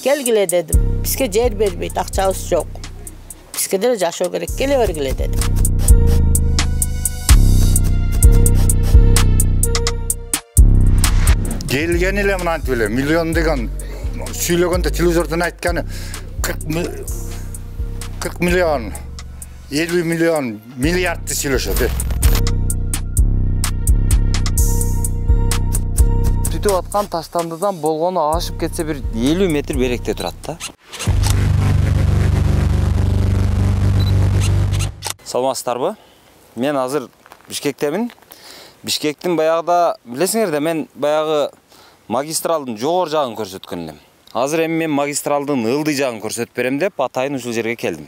Gelgile dedim. Bizge yer berбейт, акчабыз жок. Bizge деле жашоо керек, келе бергиле dedim. Gelgen ile mınant bile, milyon degen söylөгөндө телевизордон айтканы 40 milyon, 50 milyon, milyardты söylөшөт. Түтүп аткан таштандыдан болгону ашып кетсе бир 50 метр беректе турат да. Саламатсыздарбы? Мен азыр Бишкектемин. Бишкектин баягыда билесиңер да мен баягы магистралдын жогор жагын көрсөткөн элем. Азыр эми мен магистралдын ылдый жагын көрсөтүп берем деп атайын ушул жерге келдим.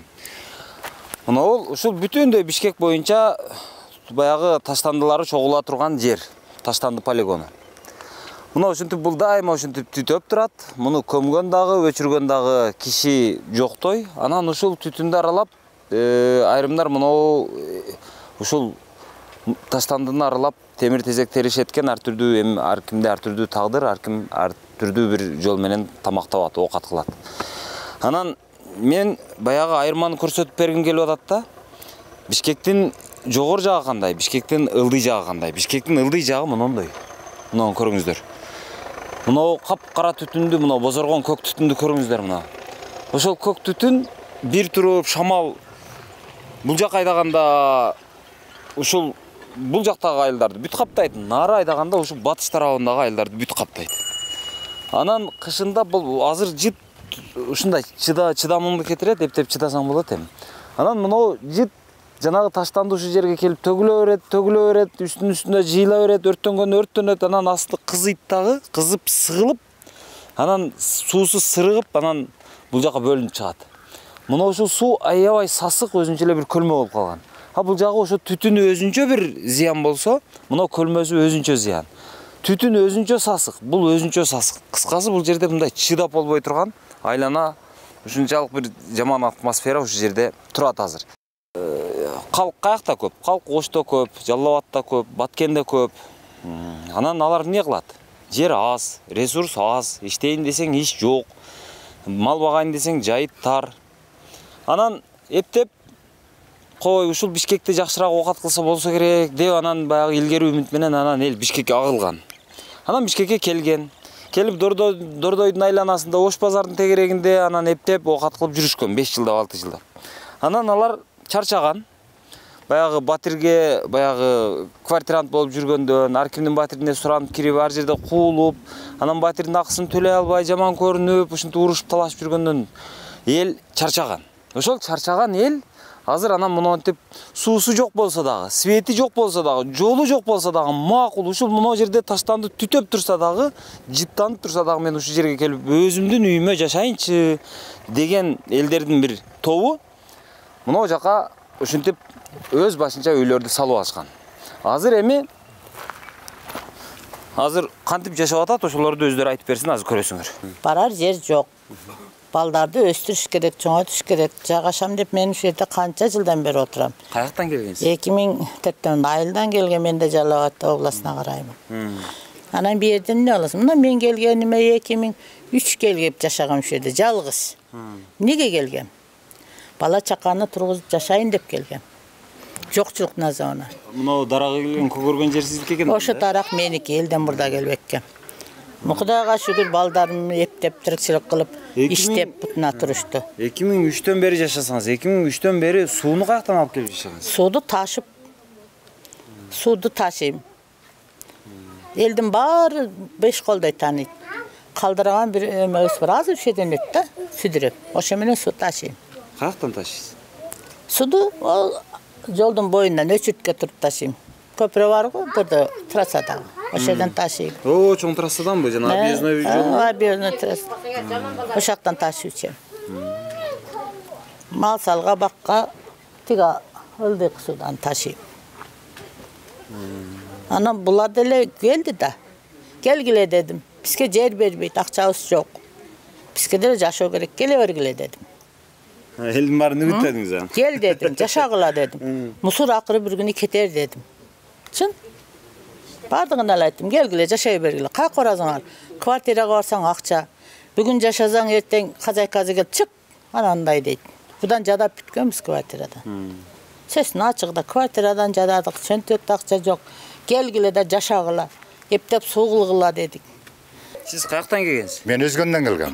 Мына ушул бүтүндөй Бишкек боюнча баягы таштандылары чогула турган жер, таштанды полигону. Мына ушинтип бул дайыма ушинтип түтөп турат. Муну көмгөн дагы, өчүргөн дагы киши жоктой. Анан ушул түтүндү аралап айрымдар мына ушул таштандыны аралап темир тезек теришеткен ар түрдүү эми ар кимде ар түрдүү тагдыр, ар ким ар түрдүү бир жол менен тамактабат, оокат кылат. Анан мен баягы айырманы көрсөтүп бергим келип атат да. Бишкектин жогор жагы кандай, Бишкектин ылдый жагы кандай? Бишкектин ылдый жагы мындай. Мына көрүңүздөр. Мына капкара түтүндү, мына бозоргон көк түтүндү көрүңүздөр мына. Ошол көк түтүн бир туруп шамал бул жак айдаганда ушул бул жактагы айылдарды бүт каптайт. Нары айдаганда ушул батыш тарабындагы айылдарды бүт каптайт. Анан кышында бул азыр жит ушундай чыдамыңды кетирет, эптеп чыдасаң болот эми. Анан мына жит жанагы таштанды ушул жерге келип төгүлө берет, үстүнө жыйыла берет, өрттөнөт, анан асты кызыйт дагы, кызып сыгылып, анан суусу сырыгып, анан бул жака бөлүнүп чыгат. Мына ушул суу аябай сасык, өзүнчө эле бир көлмө болуп калган. Бул жагы ошо түтүнү өзүнчө бир зыян болсо, мына көлмөсү өзүнчө зыян. Түтүн өзүнчө сасык, бул өзүнчө сасык. Кыскасы бул жерде мындай чыдап болбой турган, айлана ушунчалык бир жаман атмосфера ушул жерде турат азыр. Калк каякта көп, калк Ошто көп, Жалал Абадта көп, Баткенде көп. Анан алар эмне кылат? Жер аз, ресурс аз, иштейин десең иш жок. Мал багайын десең жайыт тар. Анан эптеп кой ушул Бишкекти жакшыраак оокат кылса болсо керек деп анан баягы илгери үмүт менен анан эл Бишкекке агылган. Анан Бишкекке келген. Келип Дордойдун айланасында Ош базардын тегерегинде анан эптеп оокат кылып жүрүшкөн 5 жылдап 6 жылдап. Анан алар чарчаган. Баягы батирге баягы квартирант болуп жүргөндөн, ар кимдин батирине суранып кирип, ар жерде куулуп, анан батирдин акысын төлөй албай, жаман көрүнүп, ушинтип урушуп талашып жүргөндөн эл чарчаган. Ошол чарчаган эл азыр анан монтип суусу жок болсо дагы, свети жок болсо дагы, жолу жок болсо дагы макул ушул мына жерде таштанды түтөп турса дагы, жыттанып турса дагы мен ушул жерге келип өзүмдүн үйүмө жашайынчы деген элдердин бир тобу мына жака ушинтип өз башынча үйлөрдү салып алышкан. Азыр эми кантип жашап атат, ошолорду өздөрү айтып берсин, азыр көрөсүңөр. Барар жер жок. Балдарды өстүрүш керек, чоңойтуш керек. Жагашам деп мен ушул жерде канча жылдан бери отурам. Каяктан келгенсиз? 2004 айылдан келген, мен да Жалал Абад областына караймын. Анан бу жерден эмне аласың? Мына мен келгениме 2003 келип жашагам ушул жерде жалгыз. Эмнеге келгем? Бала чаканы тургузуп жашайын деп келгем. Жокчулук назабына. Мына дарага келген көгөргөн жер сиздики экен. Ошо тарак меники, элден мурда келбекке. Кудайга шүгүр балдарым эптеп тирикчилик кылып, иштеп бутуна турушту. 2003төн бери жашасаңыз, 2003төн бери сууну каяктан алып келип жашагансыз? Сууду ташыйм. Элдин баары 5 колдой тааныйт. Калдырган бир эмебиз бар, азыр ушул жерден өт да, сүдүрөп. Ошо менен суу ташыйм. Каяктан ташыйсыз? Суду жолдун боюнан өчүрткө туруп ташыйм. Көпүрө бар го, burada трассадагы. Ошол жерден ташыйм. Чоң трассаданбы? Жана объездной жол? Объездной трасса. Ошоктон ташыйчы. Мал салга бакка тига ылдый суудан ташыйм. Анан булар деле келди да. Келгиле дедим. Бизге жер бербейт, акчабыз жок. Бизге деле жашоо керек, келе бергиле дедим. Элдин баарын үгүттөдүңүз а? Кел дедим, жашагыла дедим. Мусур акыры бир күнү кетер дедим. Чын? Бардыгын эле айттым, келгиле, жашай бергиле. Каяка барасыңар? Квартирага барсаң акча, Bugün yaşasan erten kazay gel çık. Ananday deydi. Budan jadap bütkönbüz kvartiradan. Sesini açıkta kvartiradan jadadık. Söntök takça yok. Gelgile de jaşagıla. Eptep soğulgıla dedik. Siz kayaktan kelgensiz? Men Özgönden kelgem.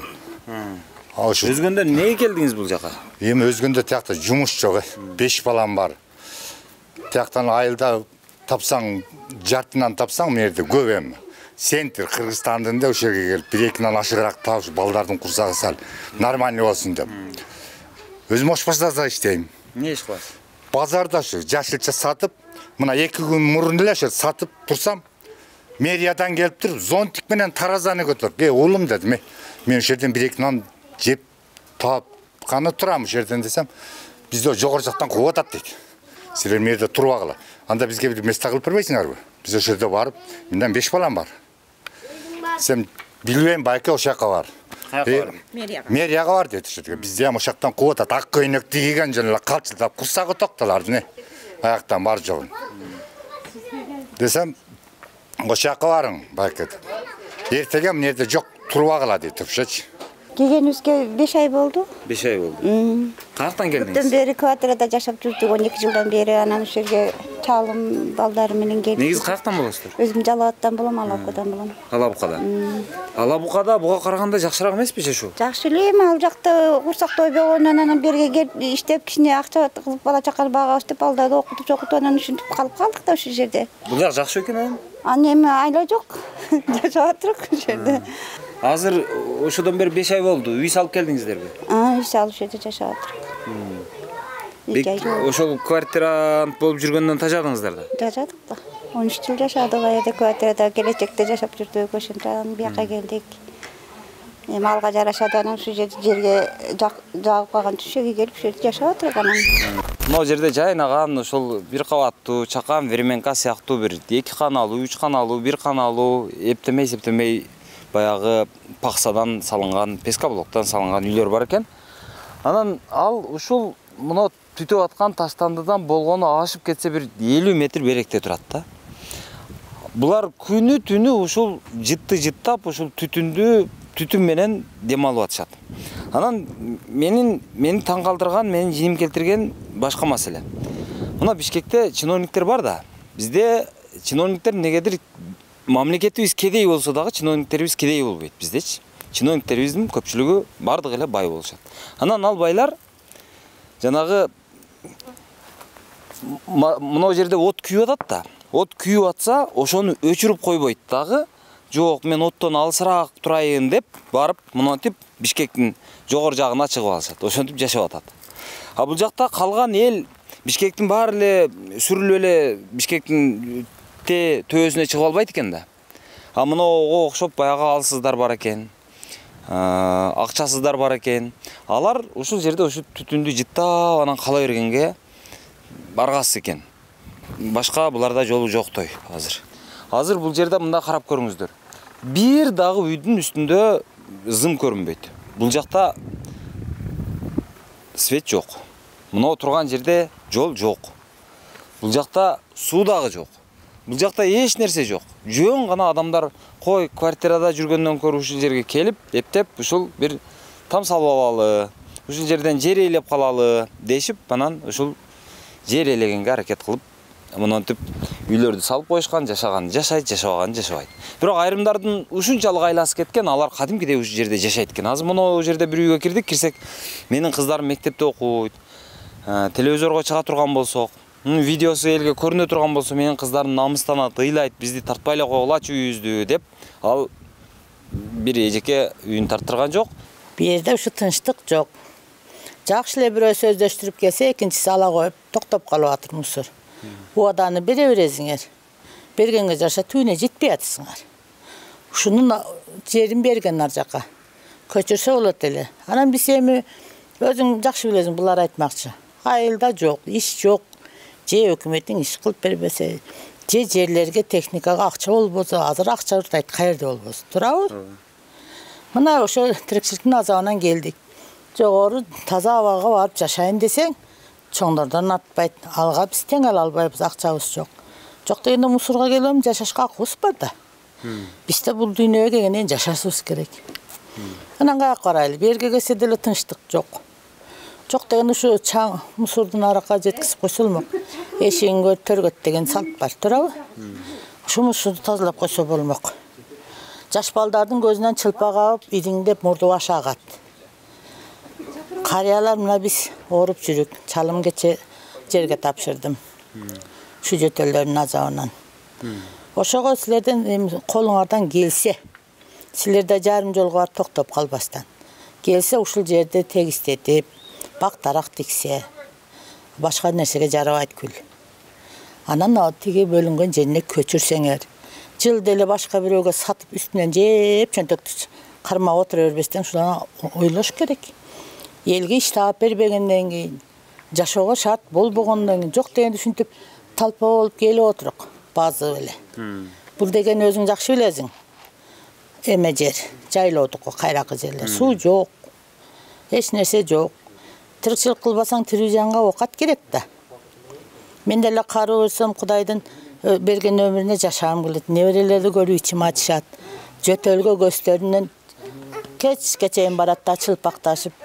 Özgönden neye geldiniz bu jaka? Эми Özgönde тиякта жумуш жок. 5 балам бар. Тияктан айылда тапсаң, жартынан тапсаң, мен жерде көп эми. Центр Кыргызстандын да ошо жерге келип, 1-2 ашыгыраак тауып, балдардын курсагы сал, нормальный болсун деп. Өзүм ошпашда иштейм. Не иш кыласыз? Базарда ошо жашылча сатып, мына 2 күн мурун эле ошо сатып турсам, мэриядан келип туруп, зонтик менен таразаны көтөрүп, улум дедим, мен ошо жерден 1-2 нан жеп таап каны турам ошо жерден десем, бизде жогору жактан кууп атат дейт. Силер мерде турбагыла. Анда бизге бир места кылып бербейсиңерби? Биз ошо жерде барып, менен 5 балам бар. Сен билбейм, байке ошо жака бар. Мэрияга бар дейт ошо жерге. Бизде ham ошо жактан кууп атат. Ак көйнөк кийген жана калчылдап курсагы токтоларды, аяктан бар жогун. Десем, ошо жака барың, байке. Эртеге менде жок турбагыла дейт ошочу. Келгенибизге 5 ай болду. 5 ай болду. Каяктан келдиңиз? Көптөн бери квартирада жашап жүрдүк, 12 жылдан бери анан ошо жерге чалым балдары менен келип. Негизи каяктан болосуздар? Өзүм Жалалаттан болом, Алабукадан болом. Алабукадан. Алабукада буга караганда жакшыраак эмеспи жашоо? Жакшы эле, ал жакта курсак тойбогондон анан берге келип иштеп, кичине акча кылып бала чаканы багабыз деп балдарды окутуп анан ушинтип калып калдык да ошол жерде. Бул жак жакшы экен анан? Анан эми айла жок. Жашап атырык ошол жерде. Азыр ошодон бери 5 ай болду. Үй салып келдиңиздерби? Үй салып ошол жерде жашап атырык. Ошол квартирант болуп жүргөндөн тажадыңыздар да? Жашадык да. 13 жыл жашадык, аябай квартирада келечекте жашап жүрдүк, ошондон бияка келдик. Эми алга жарашады анан ушул жерге жагып калган түшөгө келип ушул жерде жашап атырык анан. Могу жерде жайнаган ошол бир кабаттуу, чакан верменка сыяктуу бир 2 каналуу, 3 каналуу, 1 каналуу, эптемей баягы паксадан салынган, пескоблоктон салынган үйлөр бар экен. Анан ал ушул мына түтүп аткан таштандыдан болгону ашып кетсе бир 50 метр беректе турат да. Булар күнү түнү ушул жыттап, ушул түтүн менен дем алып атышат. Анан мени таң калтырган, мени жиним келтирген башка маселе. Мына Бишкекте чиновниктер бар да. Бизде чиновниктер негедир мамлекетибиз кедей болсо дагы чиновниктерибиз кедей болбойт биздечи. Чиновниктерибиздин көпчүлүгү бардыгы эле бай болушат. Анан ал байлар жанагы мына жерде от күйүп атат да. От күйүп атса, ошону өчүрүп койбойт дагы. Жок, мен оттон алысыраак турайын деп барып, мынтип Бишкектин жогору жагына чыгып алышат. Ошентип жашап атат. А бул жакта калган эл Бишкектин баары эле сүрүлүп эле Бишкектин төбөсүнө чыгып албайт экен да. А мынага окшоп баягы алсыздар бар экен. Акчасыздар бар экен. Алар ушул жерде ушул түтүндү жыттап анан кала бергенге баргасыз экен. Башка буларда жолу жоктой азыр. Азыр бул жерде мында карап көрүңүздөр. Бир дагы үйдүн үстүндө зым көрүнбөйт. Бул жакта свет жок. Мына турган жерде жол жок. Бул жакта суу дагы жок. Бул жакта эч нерсе жок. Жөн гана адамдар кой квартирада жүргөндөн көрүп ушул жерге келип, эптеп ушул бир там салып алалы, ушул жерден жер ээлеп калалы дешип, анан ушул жер ээлегенге аракет кылып, мынтип үйлөрдү салып коюшкан, жашаган жашайт, жашабаган жашабайт. Бирок айрымдардын ушунчалык айласы кеткен, алар кадимкидей ушул жерде жашайт экен. Азыр мына жерде бир үйгө кирсек, менин кыздарым мектепте окуйт, телевизорго чыга турган болсок, видеосу элге көрүнө турган болсо, менин кыздарым намыстанат, ыйлайт, бизди тартпай эле койгулачы үйүбүздү деп, ал бир эжеке үйүн тарттырган жок. Бу жерде ушу тынчтык жок. Жакшы эле бирөө сөздөштүрүп келсе, экинчиси ала коюп токтоп калып атыр мусор. Уаданы бере бересиңер. Бергенге жаша түйүнө жетпей атсыңар. Ушунун жерин берген ар жака. Көчүрсө болот эле. Анан биз эми өзүң жакшы билесиң, булар айтмакчы. Айылда жок, иш жок. Же өкмөттүн иш кылып бербесе, же жерлерге техникага акча болбосо, азыр акча уртайт, каерде болбосо. Туурабы? Мына ошо тирикчиликтин азабынан келдик. Жогору таза абага барып жашайын десең, чоңдордон атпайт. Алга биз тең ала албайбыз, акчабыз жок. Жок дегенде мусорго келем, жашашка акыбыз бар да. Бизде бул дүйнөгө келгенден жашашыбыз керек. Анан каяка карайлы, берге келсе деле тынчтык жок. Жок деген ушу чаң мусордун аракка жеткизип койсо болмок. Эшигин төргөт деген салт бар, туурабы? Ушу мусорду тазалап койсо болмок. Жаш балдардын көзүнөн чылпак агып, идиңдеп мурду башы агат. Карыялар мына биз ооруп жүрүк. Чалым кече жерге тапшырдым. Ушу жөтөлдөрдүн азабынан. Ошого силерден колуңардан келсе, силер да жарым жолго барып токтоп калбастан. Келсе ушул жерди тегистетип, бак тарак тиксе, башка нерсеге жарабайт күл. Анан тиги бөлүнгөн жерине көчүрсеңер, жыл деле башка бирөөгө сатып үстүнөн жеп чөнтөктү кармап отура бербестен ушуну ойлош керек. Элге иш таап бербегенден кийин, жашоого шарт болбогондон кийин, жок дегенди ушинтип талпа болуп келип отурук. Базы эле. Бул деген өзүң жакшы билесиң. Эме жер, жайлоодук кайракы жерлер. Суу жок. Эч нерсе жок. Тирикчилик кылбасаң тирүү жанга оокат керек да. Мен деле каруу көрсөм Кудайдын берген өмүрүнө жашагым келет. Неберелерди көрүп ичим ачышат. Жөтөлгө көздөрүнөн кечейин барат да чылпакташып.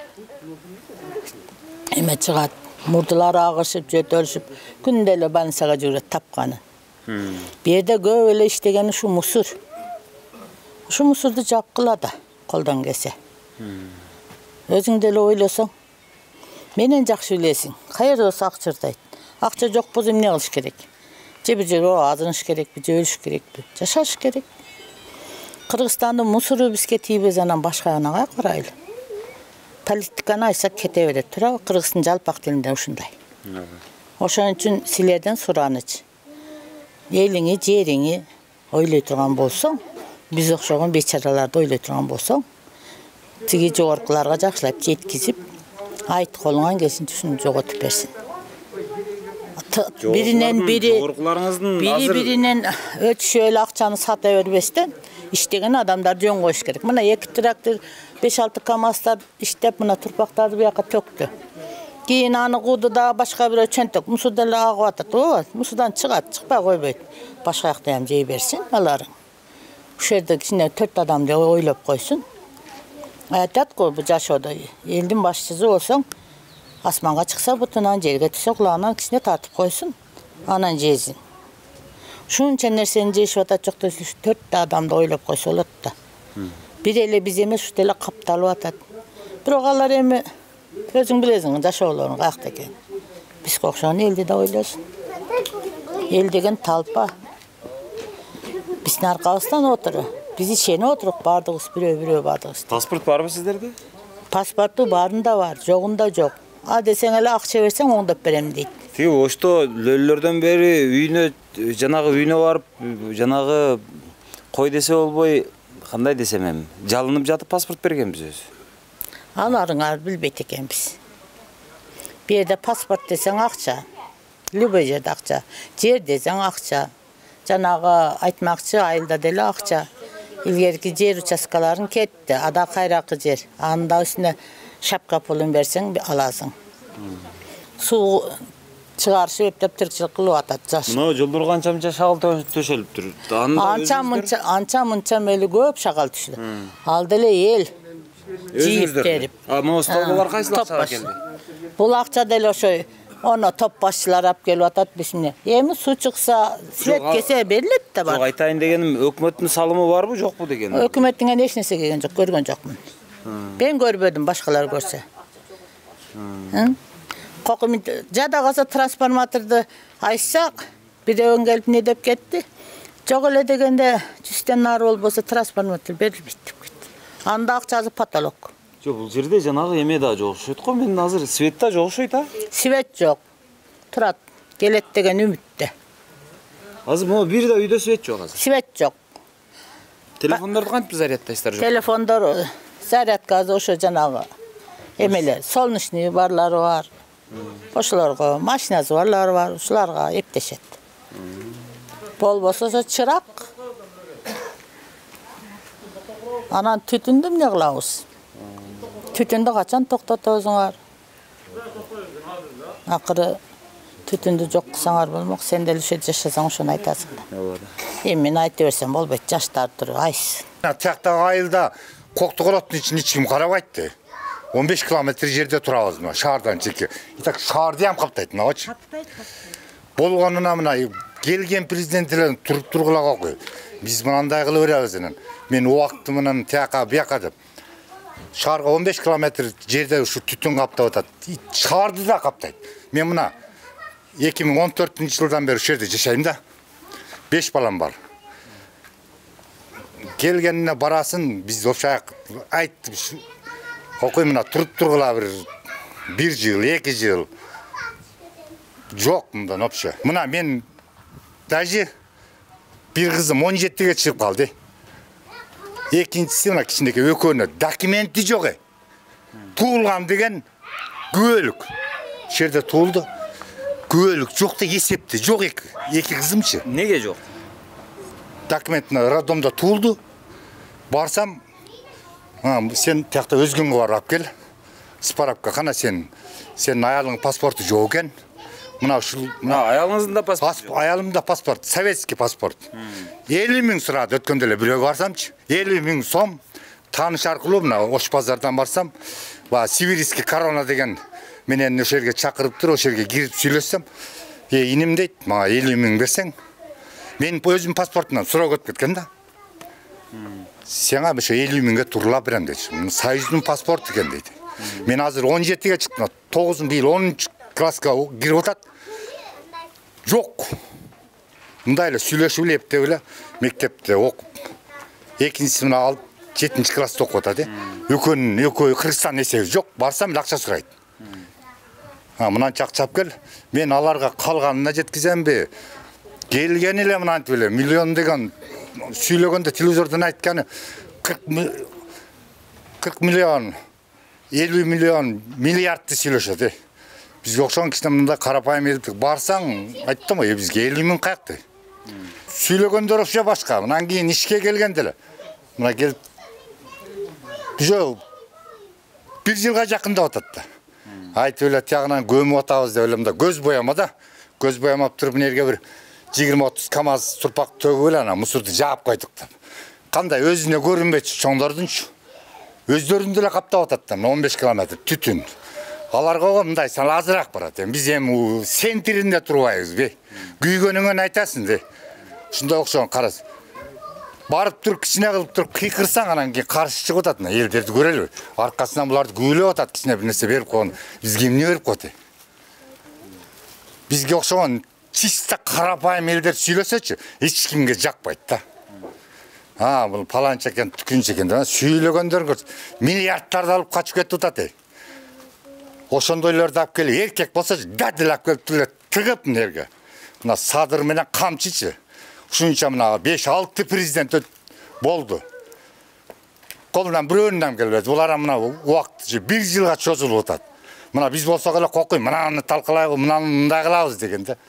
Эме чыгат. Мурдулары агышып, жөтөлүшүп, күндө эле больницага жүрөт тапканы. Берде көп эле иштеген ушу мусор. Ушу мусорду жапкыла да, колдон келсе. Өзүң деле ойлосоң, менен жакшы билесиң, каерде болсо акча ырдайт. Акча жок болсо эмне кылыш керек? Же бир жерге азыныш керекпи, же өлүш керекпи? Жашаш керек. Кыргызстандын мусору бизге тийбез, анан башкагына каяка карайлы. Политиканы айтсак кете берет, туурабы? Кыргыздын жалпак тилинде ушундай. Ошон үчүн силерден сураныч. Элиңи, жериңи ойлой турган болсоң, биз окшогон бечараларды ойлой турган болсоң, тиги жогоркуларга жакшылап жеткизип, айт колуңан келсинче ушуну жоготуп берсин. Биринен биринен өтүшүп эле акчаны сата бербестен иштеген адамдар жөн коюш керек. Мына 2 трактор, 5-6 камаздар иштеп, мына турпактарды буяка төктү. Кийин аны кууду да башка бирөө чөнтөк мусорду эле агып атат. Ооба, мусордан чыгат, чыкпай койбойт. Башка жакта ham жей берсин аларың. Ушул жерде кичине 4 адамды ойлоп койсун. Айтат го бу жашоодо элдин башчысы болсоң, асманга чыкса бутунан, жерге түшсө кулагынан кичине тартып койсун, анан жезин. Ушунча нерсени жешип атат, жок десе 4 адамды ойлоп койсо болот да. Бир эле биз эмес, ушул эле капталып атат. Бирок алар эми өзүң билесиң, жашоолорун каякта экен. Бизге окшогон элди да ойлосун. Эл деген талпа. Биздин аркабыздан отуруп, биз ишенип отурук, бардыгыбыз бирөө бардыгыбыз. Паспорт барбы сиздерде? Паспорту барында бар, жогунда жок. А десең эле акча берсең оңдоп берем дейт. Тиги ошто лөллөрдөн бери үйүнө барып, жанагы кой десе болбой, кандай десем эми, жалынып жатып паспорт бергенбиз өзү. Аларыңар билбейт экенбиз. Бу жерде паспорт десең акча, любой жерде акча, жер десең акча, жанагы айтмакчы айылда деле акча. Илгерки жер участкаларын кетти, ада кайракы жер. Анда үстүнө шапка пулун берсең аласың. Суу чыгарышып эптеп тирикчилик кылып атат жаш. Мына жолдор канча шагал төшөлүп тур. Анча мынча мели көп шагал түшүдү. Ал деле эл жийип берип. Могу столболор кайсы акчага келди? Бул акча деле ошо оны топ башчылар алып келип атат бизне. Эми суу чыкса, свет кесе берилет да бар. Жок, айтайын дегеним, өкмөттүн салымы барбы, жокпу деген? Өкмөттүн эч нерсе келген жок, көргөн жокмун. Мен көрбөдүм, башкалар көрсө. Кокумент жада калса трансформаторду айтсак, бирөөгөн келип не деп кетти. Жок эле дегенде 100тен нары болбосо трансформатор берилбейт деп кетти. Анда акчасы потолок. Жок, бул жерде жанагы эме да жок окшойт го. Мен азыр свет да жок окшойт, а? Свет жок. Турат, келет деген үмүттө. Азыр могу бир да үйдө свет жок азыр. Свет жок. Телефондорду кантип заряддайсыздар жок? Телефондор зарядка ошо жанагы эмелер, солнечный барлары бар. Ошолорго машинасы барлары бар, ушуларга эптешет. Болбосо ошо чырак. Анан түтүндү эмне кылабыз? Түтүндү качан токтотобузуңар? Акыры түтүндү жок кылсаңар болмок, сен деле ошо жашасаң ошону айтасың да. Эми мен айта берсем болбойт, жаштар туруп айс. Тияктагы айылда Коктуголоттун ичин эч ким карабайт. 15 километр жерде турабыз мына шаардан чеке. Так шаарды ham каптайт мынабычы. Болгонуна мына келген президенттер туруп тургулага кой. Биз мынандай кылып беребиз анан. Мен убакытты менен тияка бияка деп. Шаарга 15 километр жерде ушу түтүн каптап атат. Шаарды да каптайт. Мен мына 2014-жылдан бери ушул жерде жашайм да. 5 балам бар. Келгенине барасын биз ошо айттым. Окуй мына туруп тургула бир жыл, 2 жыл. Жок мындан вообще. Мына мен даже бир кызым 17-ге чыгып калды. Экинчиси мына кичинекей экөөнө документи жок. Туулган деген күбөлүк. Жерде туулду. Күбөлүк жок да эсепти жок эки кызымчы. Неге жок? Документин роддомдо туулду. Барсам, сен тиякта өзгөнгө барып кел. Справка кана сенин аялыңдын паспорту жок экен. Мына ушул аялыңыздын да паспорт. Аялымда паспорт, советский паспорт. 50 000 сурады өткөндө эле бирөөгө барсамчы. 50 000 сом тааныш аркылуу мына Ош базардан барсам, сибирский корона деген менен ошол жерге чакырыптыр, ошол жерге кирип сүйлөсөм, иним дейт, мага 50 000 берсең, мен өзүм паспортумдан суроо өтүп кеткен да. Сеңа ошо 50 000ге турула берем дейт. Союздун паспорту экен дейт. Мен азыр 17-ге чыктым, 9 быйыл 10 класска кирип атат. Жок. Мындай эле сүйлөшүп эле эптеп эле мектепте окуп. Экинчиси мына алып 7-чи класста окуп атат. Экөө Кыргызстан эсеби жок. Барсам акча сурайт. Мынан чакчап кел. Мен аларга калганына жеткиземби? Келген эле мынантип эле миллион деген сүйлөгөндө телевизордон айтканы 40 миллион, 50 миллион, миллиардты сүйлөшөт. Бизге окшогон кичине мындай карапайым элдик барсаң, айттым го, бизге 50 000 каякты. Сүйлөгөндөр вообще башка. Мынан кийин ишке келгенде эле. Мына келип уже 1 жылга жакындап атат да. Айтып эле тягынан көмүп атабыз деп элем да, көз бояма да. Көз боямап туруп нерге бир 20-30 КАМАЗ турпак төгүп эле ана мусорду жаап койдук да. Кандай өзүнө көрүнбөйчү чоңдордунчу. Өздөрүндө эле каптап атат да, 15 километр түтүн. Аларга мындай сан азыраак барат. Биз эми центринде турбайбызбы? Күйгөнүңөн айтасың де. Ушундай окшогон карас. Барып туруп кичине кылып туруп кыйкырсаң анан кийин каршы чыгып атат. Элдерди көрөлү. Аркасынан буларды күйлөп атат, кичине бир нерсе берип койгон. Бизге эмне берип койду? Бизге окшогон чисто карапайым элдер сүйлөсөчү, эч кимге жакпайт да. Бул паланча экен, түкүнчө экен да. Сүйлөгөндөр миллиардтарды алып качып кетип атат. Ошондойлорду алып келип, эркек болсо дадыл алып келип тыгып нерге. Мына садыр менен камчычы. Ушунча мына 5-6 президент болду. Колунан бирөөнүн келбеди. Булар мына убакыт 1 жылга чозулуп атат. Мына биз болсок эле кокуй, мынаны талкалайлы, мынаны мындай кылабыз деген да.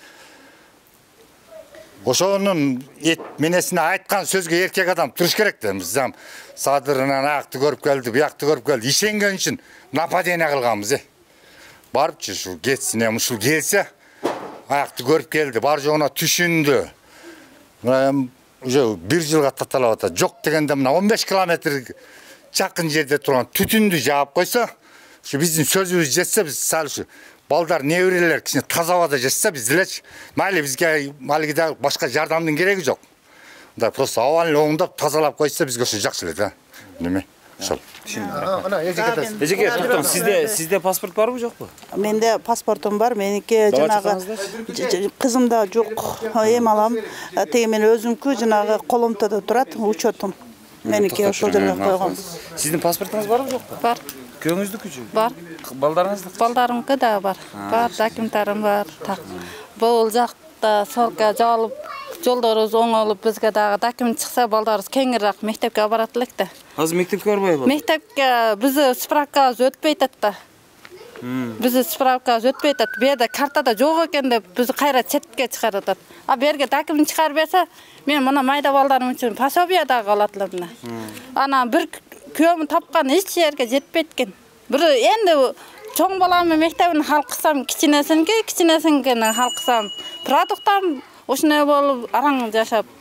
Ошонун менесине айткан сөзгө эркек адам туруш керек да. Биз садырынан аякты көрүп келди, буякты көрүп келди. Ишенген үчүн нападение кылганбыз. Барыпчы ушул кетсин, ушул келсе аякты көрүп келди, бар жогуна түшүндү. Уже 1 жылга таталап атат. Жок дегенде мына 15 километр жакын жерде турган түтүндү жаап койсо, ушу биздин сөзүбүз жетсе, биз сал ушу балдар неберелер кичине таза абада жашса, биз элечи майли бизге малгиде башка жардамдын кереги жок. Мындай просто абаны оңдоп тазалап койсо бизге ошо жакшы эле да. Неме? Ошол. Эжеке, токтом, сизде паспорт барбы жокпу? Менде паспортум бар, меники жанагы кызымда жок. Эми алам. Теги мен өзүмкү жанагы коломтода турат, учетум. Меники ошол жерге койгом. Сиздин паспортуңуз барбы жокпу? Бар. Күйөөңүздүкүчү? Бар. Балдарыңыздыкы? Балдарымды да бар. Бар, документтарым бар. Бул жакта солка жалып, жолдорубуз оңолуп, бизге дагы документ чыкса, балдарыбыз кеңирээк мектепке барат элек да. Азыр мектепке барбайбы? Мектепке бизи справкабыз өтпөй атат да. Бизи справкабыз өтпөй атат. Бу жерде картада жок экен деп бизи кайра четке чыгарып атат. Берге документ чыгарып берсе, мен мына майда балдарым үчүн пособие дагы алат элем. Ана бир күйөөмүн тапкан эч жерге жетпейт экен. Бир энди чоң баламы мектебин халкысам, кичинесинки халкысам. Продуктам ошондой болуп араң жашап.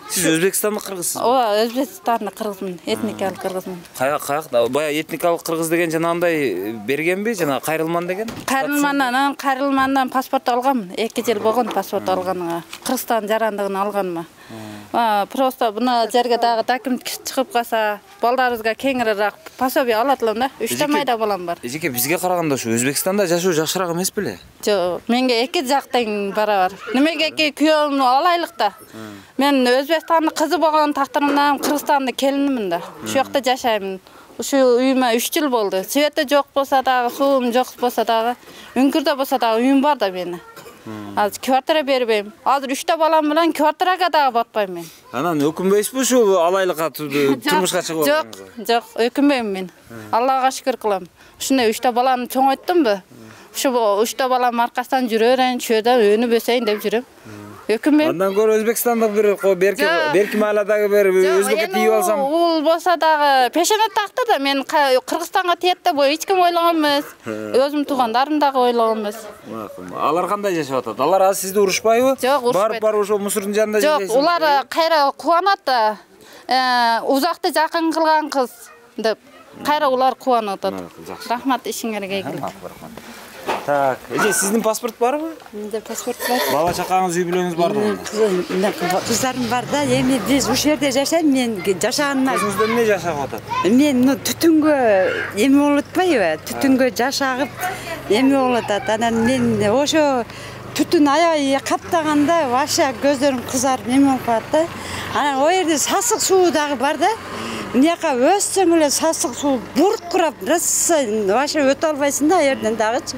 Сиз Өзбекстандык кыргызсыз. Ооба, Өзбекстандык кыргызмын, этникалык кыргызмын. Каякта бая этникалык кыргыз деген жанагындай бергенби, жана кайрылман деген? Кайрылмандан паспорт алганмын. 2 жыл болгон паспорт алганыга. Кыргызстан жарандыгын алганыма. Просто буна жерге дагы документ чыгып калса, балдарыбызга кеңириак пособие алат элем да. 3 та майда балам бар. Эжеке, бизге караганда ушу Өзбекстанда жашоо жакшыраак эмес беле? Жок, менге 2 жак тең барабар. Немеге күйөөмдү алайлык да. Мен Өзбекстандын кызы болгон тактырымдан Кыргызстандын келинимин да. Ушул жакта жашаймын. Ушу үйүмө 3 жыл болду. Свети жок болсо дагы, суум жок болсо дагы, үңкүрдө болсо дагы үйүм бар да менин. Азыр квартира бербейм. Азыр 3 та балам менен квартирага дагы батпайм мен. Анан өкүнбөйсүзбү ушул алайлыкка турмушка чыгып алганыңызга? Жок, өкүнбөйм мен. Аллага шүкүр кылам. Ушундай 3 та баланы чоңойттумбу? Ушу 3 та балам аркасынан жүрөрөйүн, чөйдө өнүп өсөйүн деп жүрөм. Өкүнбөйм. Андан көрө Өзбекстандык бир берки маалядагы бир өзбекке тийип алсам. Ул болсо дагы пешене тактыр да мен Кыргызстанга тиет деп эч ким ойлогон эмес. Өзүм туугандарым дагы ойлогон эмес. Алар кандай жашап атат? Алар азыр сизди урушпайбы? Жок, урушпайт. Барып ошо мусордун жанында жашайсыңбы? Жок, улар кайра кубанат да. Узакты жакын кылган кыз деп. Кайра улар кубанып атат. Рахмат, ишиңерге ийгилик. Так, эже сиздин паспорт барбы? Менде паспорт бар. Бала чакаңыз, үй бүлөңүз барбы? Кыздарым бар да, эми биз ушул жерде жашайм, мен жашаганына. Өзүңүздө эмне жашап атат? Мен түтүнгө эми болуп атпайбы? Түтүнгө жашагып эми болуп атат. Анан мен ошо түтүн аябай каптаганда вообще көздөрүм кызарып эме болуп калат да. Анан о жерде сасык суу дагы бар да. Мынаяка өссөң эле сасык суу буркурап, вообще өтө албайсың да, жерден дагычы.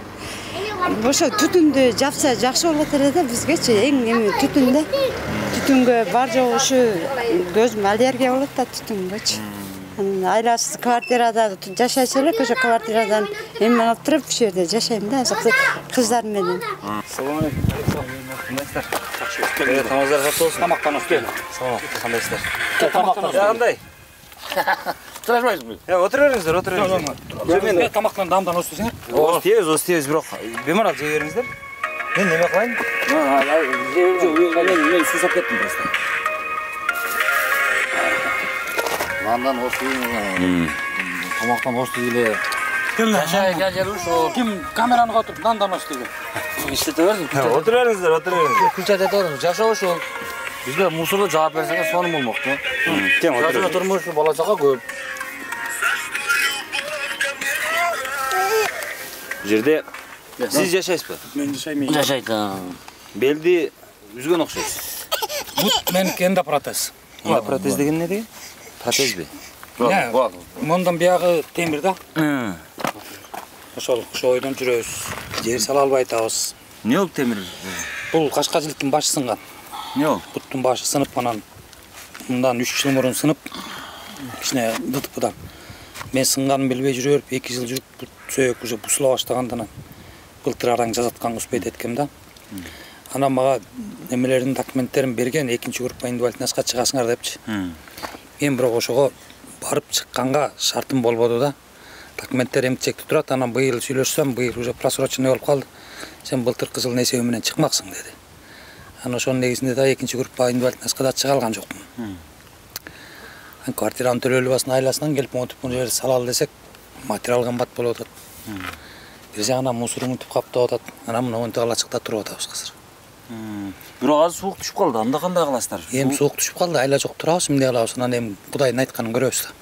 Ошо түтүндү жапса жакшы болот эле да бизгечи, эң эми түтүндө. Түтүнгө бар жок ушу көзүм аллергия болот да түтүнгөчү. Айласы квартирада жашайчу элек, ошо квартирадан эме алып туруп ушул жерде жашайм да, кыздар менен. Салам алейкум. Кандайсыздар? Жакшы. Тамагыңыздар жакшы болсун. Тамактанып. Салам. Кандайсыздар? Тамактанып. Кандай? Тура жүрбөйсүзбү? Отура бериңиздер. Мен тамактан дамдан өстүсүңөр. Остебиз, бирок бемарал жей бериңиздер. Мен неме кылайын? Мен сусап кеттим просто. Нандан остуйм. Тамактан остуй эле. Жашай жер ушул. Ким камераны котуруп нандан остуйду? İşte verdim. Отура бериңиздер. Күлчөдө турдум. Жашоо ушул. Бизде мусорго жаап берсеңер сонун болмокту. Кем отура? Жашоо турмуш бала чага көп. Жерде сиз жашайсызбы? Мен жашайм. Жашайт. Белди үзгөн окшойсуз. Бут меники эндопротез. Протез деген эмне деген? Протезби? Мондан биягы темир да. Ошол ойдон жүрөбүз. Жер сала албай атабыз. Эмне болуп темир? Бул кашкажылыктын башы сынган. Эмне болуп? Буттун башы сынып, анан мындан 3 жыл мурун сынып, кичине ДТПдан. Мен сынганын билбей жүрүп, 2 жыл жүрүп, бут сөөк уже бусула баштагандан былтыр араң жазаткан успейт эткем да. Анан мага немелердин документтерин берген, 2-чи группа инвалидностька чыгасыңар депчи. Мен бирок ошого барып чыкканга шартым болбоду да. Документтер эмчекте турат, анан быйыл сүйлөшсөм, быйыл уже просроченный болуп калды. Сен былтыр кызыл эсеби менен чыкмаксың деди. Анан ошонун негизинде да 2-чи группа инвалидностька да чыга алган жокмун. Квартиранын төлөөлүбасын айласынан келип монтип бул жерде салалы десек, материал кымбат болуп атат. Бир жагынан мусор мынтип каптап атат. Анан мына монтип алачыкта туруп атабыз азыр. Бирок азыр суук түшүп калды. Анда кандай кыласыздар? Эми суук түшүп калды, айла жок турабыз, эмне кылабыз? Анан эми Кудайдын айтканын көрөбүз да.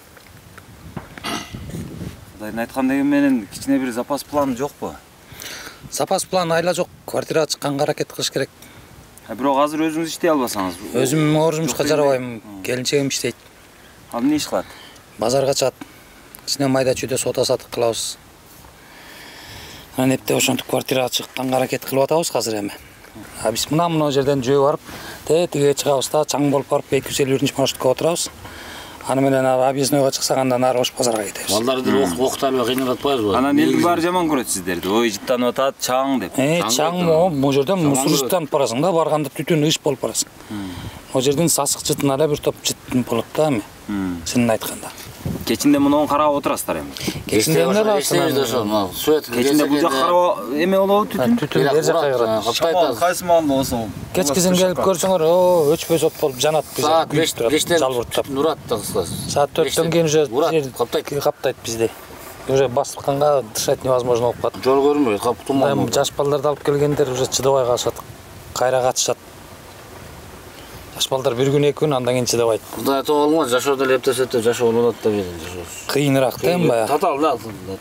Кудайдын айткан деген менен кичине бир запас план жокпу? Запас план айла жок, квартирага чыкканга аракет кылыш керек. Бирок азыр өзүңүз иштей албасаңыз? Өзүм оор жумушка жарабайм, келинчегим иштейт. Ал эмне иш кылат? Базарга чыгат. Кичине майда чүйдө соода сатык кылабыз. Анан эптеп ошентип квартирага чыкканга аракет кылып атабыз азыр эми. Биз мына жерден жөө барып, тиге чыгабыз да, чаң болуп барып 250 маршрутка отурабыз. Аны менен объезднойго чыксак андан ары ош базарга кетебиз. Балдарды окталып кыйнап атпайбызбы? Анан элдин баары жаман көрөт сиздерди. Ой, жыттанып атат, чаң деп. Чаң могу жерден мусор жыттанып барасың да, барганда түтүн иш болуп барасың. О жерден сасык жытына эле бир топ жыт болот да эми. Чынын айтканда. Кечинде муну карап отырасыздар эми. Кечинде эмне Кечинде бул жак карап эме болобу түтүн? Түтүн бер жакка кайрат. Кайсы маалда болсо. Кечкизин келип көрсөңөр, өчпөй сот болуп жанат биз. Саат 5-тен жалбырттап. Нурат да кыскасы. Саат 4-төн кийин уже каптайт бизде. Уже басылганга дышать невозможно болуп калат. Жол көрүнбөйт, туман. Жаш балдарды алып келгендер уже чыдабай калышат. Кайра катышат. Жаш балдар бир күн, 2 күн андан кийин чыдабайт. Кудай тоолгон жашоо деле эптесет жашоо болот да бир. Кыйыныраак да эми баягы. Татал да.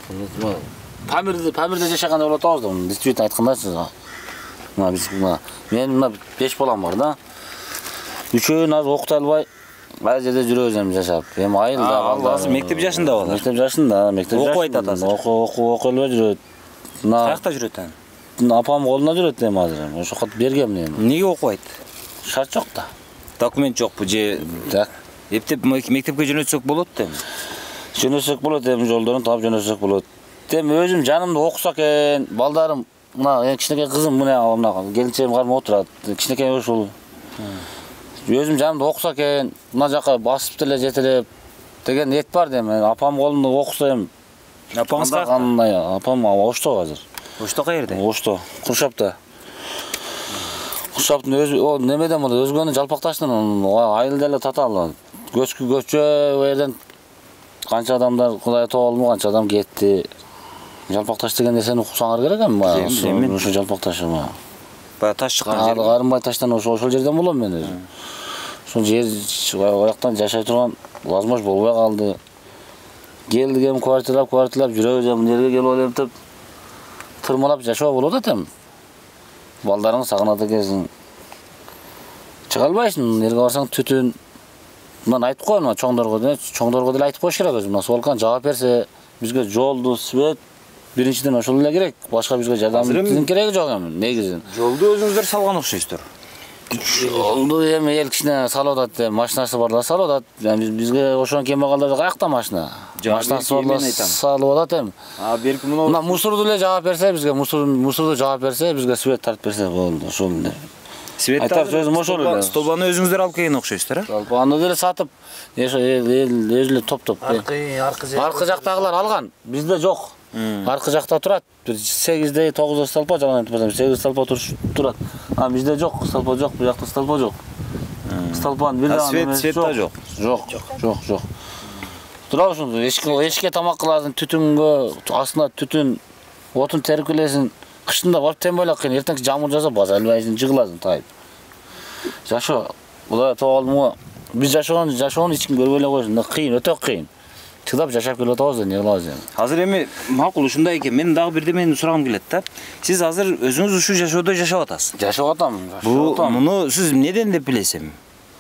Памирде жашаганда болот да. Действительно айткандачы. Мына биз мен 5 балам бар да. Үчөөнү азыр окута албай бай жерде жүрөбүз эми жашап. Эми айылда балдар. Азыр мектеп жашында балар. Мектеп жашында, Окуйт атасы. Окуй жүрөт. Каякта жүрөт аны? Апам колуна жүрөт эми азыр. Ошо кат бергем эми. Эмнеге окубайт? Шарт жок да. Документ жокпу же? Эптеп мектепке жөнөтсөк болот да эми. Жөнөтсөк болот эми жолдорун таап жөнөтсөк болот. Эми өзүм жанымда окуса экен, балдарым мына кичинекей кызым мына келинчегим кармап отурат. Кичинекей ушул. Өзүм жанымда окуса экен, мына жака басып деле жетелеп деген ниет бар да эми. Апам колунда окуса эми. Апаңыз кандай? Апам Ошто азыр. Ошто каерде? Ошто, Куршапта. Куршаптын өзү немеден болот, өзгөнү жалпакташтын айыл деле татал. Көчкү у жерден канча адамдар Кудай тоолму, канча адам кетти. Жалпакташ деген нерсени уксаңар керек эми. Ошо жалпакташ эми. Баягы таш чыккан жер. Карымбай таштан ошол жерден болом мен өзүм. Ошол жер аяктан жашай турган возможно болбой калды. Келдик эми квартиралап жүрөбүз эми жерге келип ойлоп тырмалап жашоо болот атам. Балдарың сагынат экенсиң. Чыга албайсың, жерге барсаң түтүн. Мына айтып коем, чоңдорго деле айтып коюш керек өзүм. Мына Солкан жаап берсе, бизге жолду, свет биринчиден ошол эле керек. Башка бизге жардамдын кереги жок эми, негизи. Жолду өзүңүздөр салган окшойсуздар. Жолду эми эл кичине салып атат, машинасы барлар салып атат. Бизге ошон кембагалдар каякта машина? Машинасы барлар салып атат эми. Берки мына мына мусорду эле жаап берсе, бизге мусорду жаап берсе, бизге свет тартып берсе болду. Ошол эле. Светти өзүм ошол эле. Столбаны өзүңүздөр алып келген окшойсуздар, э? Столбаны деле сатып, өзү эле топ-топ. Аркы жактагылар алган, бизде жок. Аркы жакта турат. 8-де 9 столпа жалган айтып атам. 8 столпа турат. А бизде жок, столпа жок, бу жакта столпа жок. Столпаны бир дагы свет да жок. Жок. Тура ошондо эшикке тамак кыласың, түтүнгө, астына түтүн, отун теркелесиң. Кышында барып тембей эле кыйын, эртең жамыр жаса баса албайсың, жыгыласың тайып. Жашоо, Кудай тоолму, биз жашоону эч ким көрбөй эле койсун, кыйын, өтө кыйын. Чыдап жашап келип атабыз да, эмне кылабыз эми. Азыр эми макул ушундай экен, мен дагы бирдемени сурагым келет да. Сиз азыр өзүңүз ушул жашоодо жашап атасыз. Жашап атам. Муну сиз эмнеден деп билесиз эми?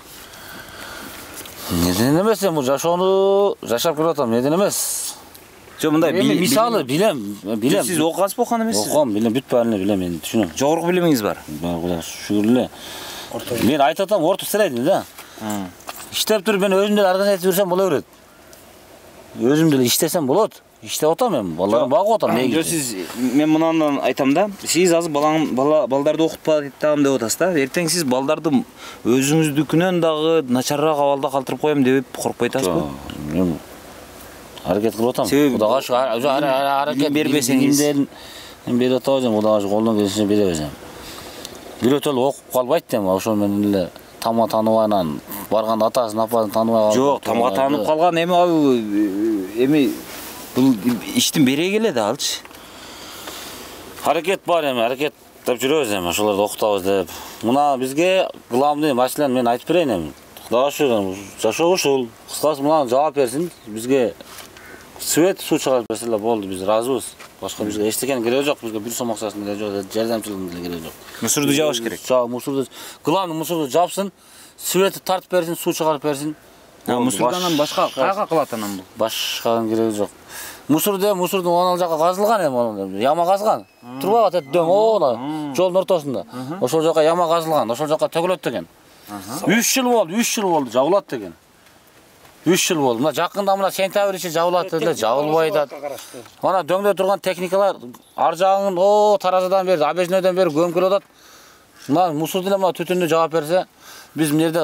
Неден эмес эми, бул жашоону жашап келип атам, неден эмес. Жо мындай мисалы билем. Сиз окугансыз окуган эмессиз? Окугам, билем, бүт баарын билем, мен түшүнөм. Жогорку билимиңиз бар? Бар, Кудай шүгүр эле. Мен айтып атам, орто сырайдым да. Иштеп туруп мен өзүм деле организация берсем боло берет. Өзүм деле иштесем болот. Иштеп атам эми, балдарым багып атам. Жо сиз мен мындан айтам да. Сиз азыр балдарды окутпай атам деп атасыз да. Эртең сиз балдарды өзүңүздүкүнөн дагы начарраак абалда калтырып коем деп коркпой атасызбы? Мен аракет кылып атам. Кудайга шүгүр, аракет бербесеңиз мен берип атабыз, Кудайга колдон келишинче беребиз. Бирөө жолу окуп калбайт эми, ошол менен эле тама тааныбайнан барганда атасын, апасын тааныбай калып. Жок, тамга таанып калган эми бул иштин береги эле да алчы. Аракет бар эми, аракет деп жүрөбүз эми, ошолорду окутабыз деп. Мына бизге главный маселени мен айтып берейин эми. Кудайга шүгүр, жашоо ушул. Кыскасы мына жаап берсин, бизге свет, суу чыгарып берсе эле болду, биз ыраазыбыз. Башка бизге эчтекенин кереги жок, бизге бир сом акчасынын кереги жок, жардамчылыгынын деле кереги жок. Мусорду жабыш керек. Мусорду, главный мусорду жапсын, светти тартып берсин, суу чыгарып берсин. Мусордан башка каяка кылат анан бул? Башканын кереги жок. Мусордун анал жака казылган эми, яма казган. Турбай атат дөң, жолдун ортосунда. Ошол жака яма казылган, ошол жака төгүлөт деген. 3 жыл болду, жабылат деген. 3 жыл болду. Мына жакында мына сентябрь ичи жабылат деле, жабылбай атат. Мана дөңдө турган техникалар ар жагын таразадан бери, абежнөдөн бери көмүп келип атат. Мына мусор деле мына түтүндү жаап берсе, биз мына жерде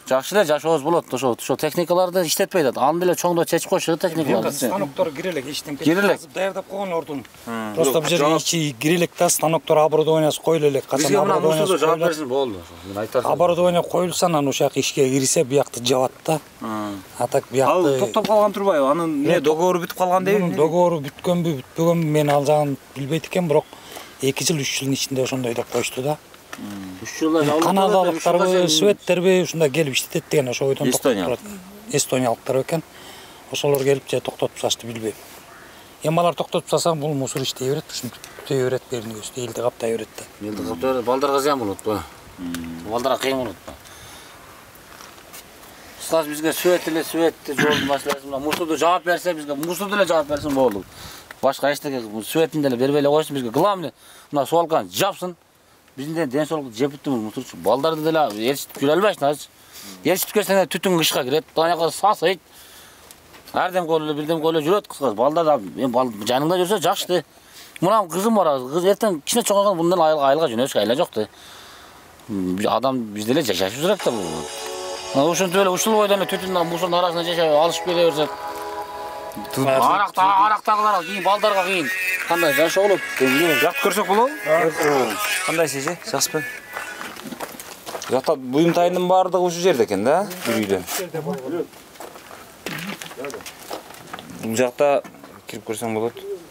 жакшы эле жашообуз болот. Ошо техникаларды иштетпей атат. Аны деле чоңдо чечип коюшу техникаларды. Станоктор кирелек, эчтен Кирелек. даярдап койгон ордун. Просто бул жерге ичи кирелек да, станоктор оборудованиясы коюла элек. Бизге мына мусорду жаап берсин болду. Мен айтарсың. Оборудование коюлса, анан ошол жак ишке кирсе, буякты жабат да. А так буякты. Ал токтоп калган турбайбы? Анын эмне договору бүтүп калган дейби? Договору бүткөнбү, бүтпөгөнбү мен ал жагын билбейт экенмин, бирок 2 жыл 3 жылдын ичинде ошондой деп коюшту да. 3 жылда жабылып Канадалыктарбы, шведтерби ушунда келип иштетет деген ошо ойдон токтоп. Эстониялыктар экен. Ошолор келип же токтотуп тасташты билбейм. Эми алар токтотуп тастаса, бул мусор иштей берет, ушинтип түтөй берет, берин өстө элди каптай берет да. Элди каптай берет, балдарга зыян болот. Балдарга кыйын болот. Кыскасы бизге свет жолдун маселеси менен мусорду жаап берсе, бизге мусорду эле жаап берсин болду. Башка эчтеке светин деле бербей эле койсун, бизге главный мына свалканы жапсын. Биздин ден соолукту жеп бүттү мусорчу. Балдарды деле ээрчитип жүрө албайсың азыр. Ээрчитип келсең түтүн кышка кирет, аяка сасыйт. Ардем колу бирдем колу жүрөт кыскасы. Балдар эми жаныңда жүрсө жакшы. Мына кызым бар, кыз эртең кичине чоңойгон мындан айылга жөнөшкө айла жок да. Адам бизде эле жашашып жүрөт да бул. Ошентип эле ушул бойдон эле түтүндүн мусордун арасына жашап алышып келе берсек. Арактагылар кийин балдарга кийин кандай жашоо болот? Жакты көрсөк болобу? Кандай сиз? Жакшыбы? Жакта буюмтайдын баардыгы ушул жерде экен да, бир үйдө. Бул жакта кирип көрсөң болот.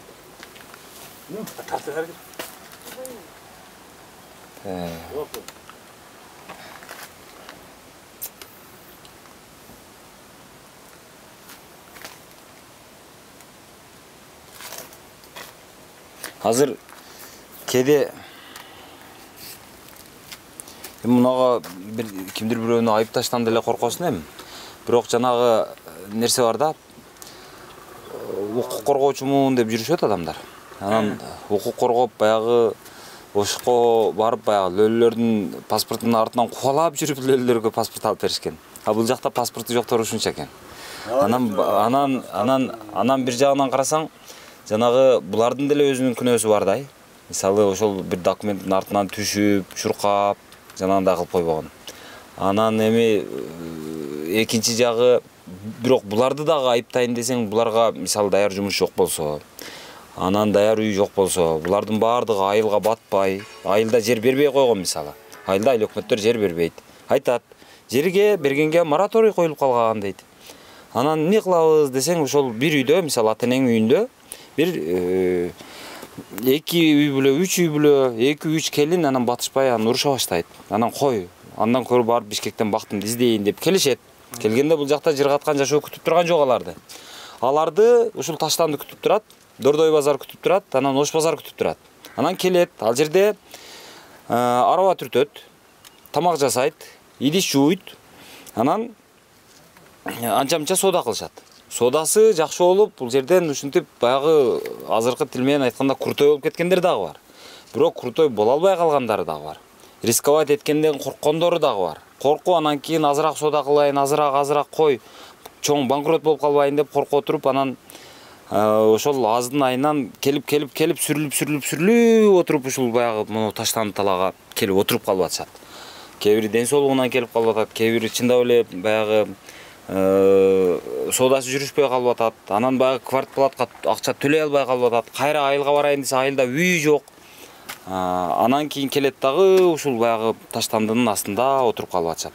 Азыр кеде мунага бир кимдир бирөөнү айыпташтан деле коркосун эми. Бирок жанагы нерсе бар да. Укук коргоочумун деп жүрүшөт адамдар. Анан укук коргоп баягы ошко барып баягы лөлөлөрдүн паспортунун артынан кубалап жүрүп лөлөлөргө паспорт алып беришкен. А бул жакта паспорту жоктор ушунча экен. Анан бир жагынан карасаң, жанагы булардын деле өзүнүн күнөөсү бар да. Мисалы ошол бир документтин артынан түшүп, чуркап, жанагындай кылып койбогон. Анан эми экинчи жагы, бирок буларды дагы айыптайын десең, буларга мисалы даяр жумуш жок болсо, анан даяр үй жок болсо, булардын баардыгы айылга батпай, айылда жер бербей койгон мисалы. Айылда айыл өкмөттөр жер бербейт. Айтат, жерге бергенге мораторий коюлуп калган дейт. Анан эмне кылабыз десең, ошол бир үйдө, мисалы ата-энеңдин үйүндө бир 2 үй бүлө, 3 үй бүлө, 2-3 келин анан батышпай анан уруша баштайт. Анан кой, андан көрү барып Бишкектен бактымды издейин деп келишет. Келгенде бул жакта жыргаткан жашоо күтүп турган жок аларды. Аларды ушул Таштанды күтүп турат, Дордой базар күтүп турат, анан Ош базар күтүп турат. Анан келет, ал жерде араба түртөт, тамак жасайт, идиш жууйт. Анан анча-мынча соода кылышат. Соодасы жакшы болуп, бул жерден ушинтип баягы азыркы тил менен айтканда куртой болуп кеткендер дагы бар. Бирок куртой боло албай калгандары дагы бар. Рисковать эткенден корккондору дагы бар. Корку анан кийин азыраак соода кылайын, азыраак кой, чоң банкрот болуп калбайын деп корко туруп, анан ошол аздын айынан келип сүрүлүп отуруп ушул баягы мону Таштанды талаага келип отуруп калып атышат. Кээ бири ден соолугунан келип калып атат, кээ бири чындап эле баягы соодасы жүрүшпөй калып атат. Анан баягы квартплатка акча төлөй албай калып атат. Кайра айылга барайын десе, айылда үй жок. Анан кийин келет дагы ушул баягы Таштандынын астында отуруп калып атышат.